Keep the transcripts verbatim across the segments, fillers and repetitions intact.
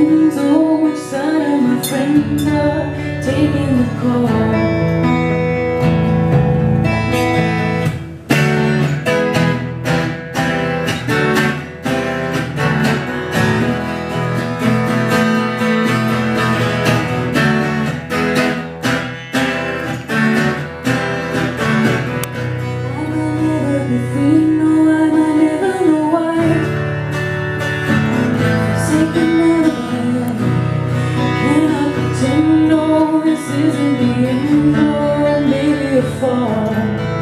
depends on which side of my friends are taking the call. Isn't the end, or maybe a fall.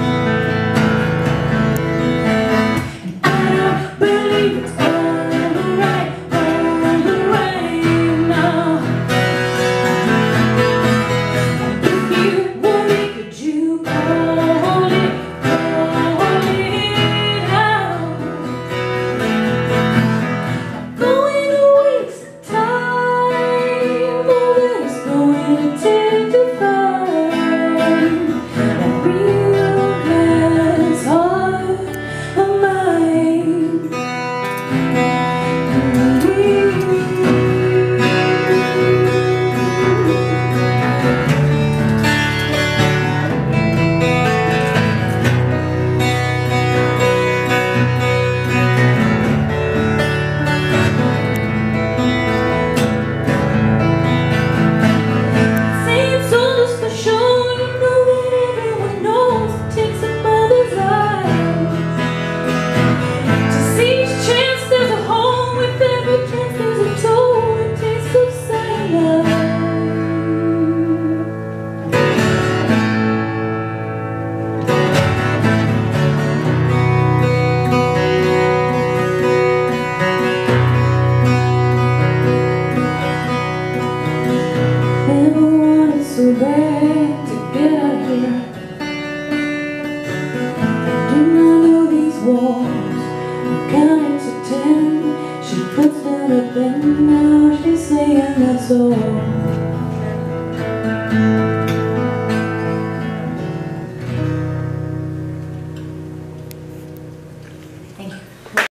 And I don't believe it's all right, all right now. If you want me, could you call it, call it out? I'm going to waste time, oh, it's going to take so bad to get out here. Do not know these walls. I'm counting to ten. She puts down her pen now. She's saying that's all.